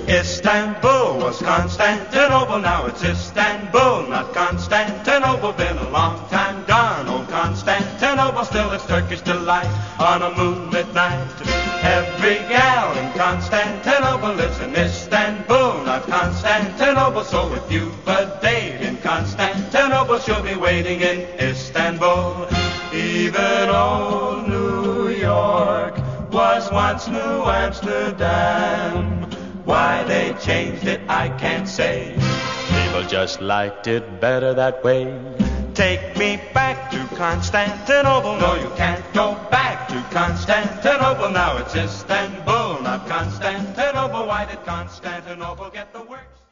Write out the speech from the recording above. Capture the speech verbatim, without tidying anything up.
Istanbul was Constantinople, now it's Istanbul, not Constantinople. Been a long time gone, old Constantinople, still it's Turkish delight on a moonlit night. Every gal in Constantinople lives in Istanbul, not Constantinople. So if you've a date in Constantinople, she'll be waiting in Istanbul. Even old New York was once New Amsterdam. Why they changed it, I can't say. People just liked it better that way. Take me back to Constantinople. No, you can't go back to Constantinople. Now it's Istanbul, not Constantinople. Why did Constantinople get the works?